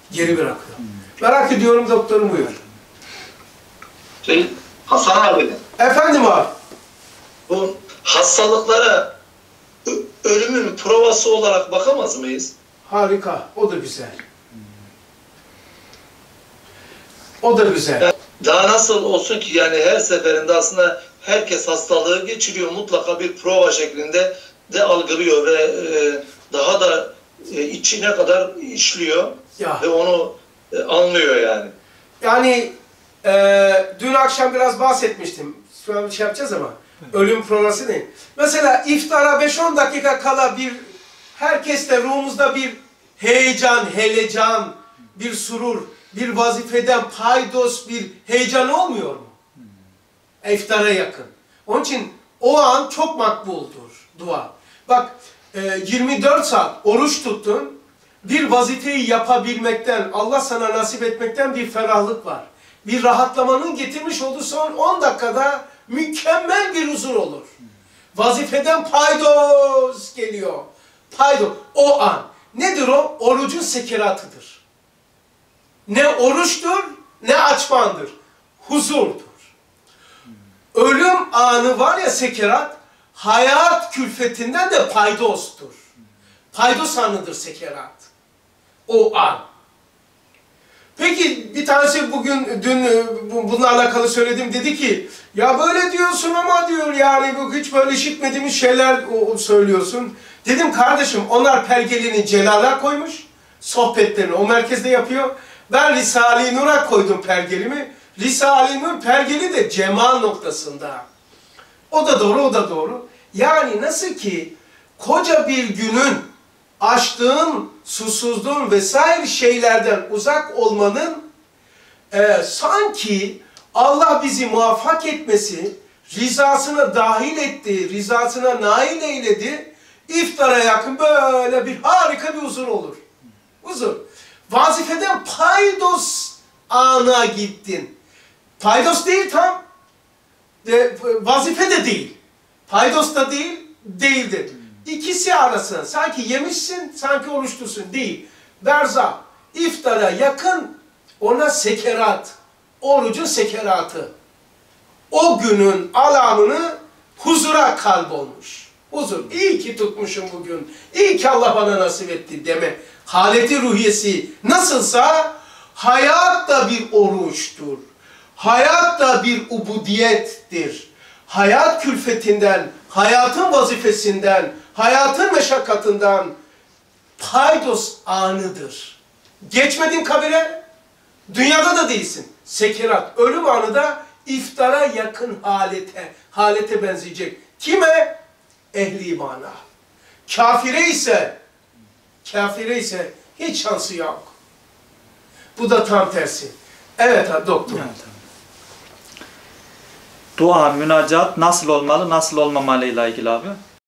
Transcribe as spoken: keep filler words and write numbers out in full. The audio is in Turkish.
geri bırakıyor. Merak ediyorum doktorum, buyur. Şey, Hasan abi. Efendim abi. Bu hastalıklara ölümün provası olarak bakamaz mıyız? Harika. O da güzel. O da güzel. Daha nasıl olsun ki yani her seferinde aslında herkes hastalığı geçiriyor. Mutlaka bir prova şeklinde de algılıyor ve e, daha da e, içine kadar işliyor Ya. ve onu e, anlıyor yani. Yani e, dün akşam biraz bahsetmiştim. Şu an bir şey yapacağız ama ölüm provası değil. Mesela iftara beş on dakika kala bir herkeste ruhumuzda bir heyecan, helecan, bir surur, bir vazifeden paydos bir heyecan olmuyor mu? Hmm. İftara yakın. Onun için o an çok makbuldur dua. Bak e, yirmi dört saat oruç tuttun, bir vazifeyi yapabilmekten, Allah sana nasip etmekten bir ferahlık var. Bir rahatlamanın getirmiş olduğu son on dakikada mükemmel bir huzur olur. Vazifeden paydos geliyor. Paydos. O an. Nedir o? Orucun sekeratıdır. Ne oruçtur, ne açmandır. Huzurdur. Ölüm anı var ya, sekerat, hayat külfetinden de paydostur. Paydos anıdır sekerat. O an. Peki bir tanesi bugün, dün bununla alakalı söyledim, dedi ki ya böyle diyorsun ama diyor yani bu hiç böyle işitmediğimiz şeyler söylüyorsun. Dedim kardeşim, onlar pergelini Celal'a koymuş, sohbetlerini o merkezde yapıyor. Ben Risale-i Nur'a koydum pergelimi. Risale-i Nur pergeli de cemal noktasında. O da doğru, o da doğru. Yani nasıl ki koca bir günün açlığın, susuzluğun vesaire şeylerden uzak olmanın e, sanki Allah bizi muvaffak etmesi, rızasına dahil etti, rızasına nail eyledi, iftara yakın böyle bir harika bir huzur olur. Huzur. Vazifeden paydos ana gittin. Paydos değil tam. De, vazife de değil. Paydos da değil, değildir. İkisi arasında. Sanki yemişsin, sanki oruçlusun. Değil. Berza, iftara yakın, ona sekerat. Orucun sekeratı. O günün alamını huzura kalbolmuş. Huzur. İyi ki tutmuşum bugün. İyi ki Allah bana nasip etti deme. Haleti ruhiyesi nasılsa hayat da bir oruçtur. Hayat da bir ubudiyettir. Hayat külfetinden, hayatın vazifesinden, hayatın meşakkatından paydos anıdır. Geçmedin kabire, dünyada da değilsin. Sekerat, ölüm anı da iftara yakın halete, halete benzeyecek. Kime? Ehli imana. Kafire ise, kafire ise hiç şansı yok. Bu da tam tersi. Evet doktor. Evet. Dua, münacat nasıl olmalı, nasıl olmamalı ile ilgili abi?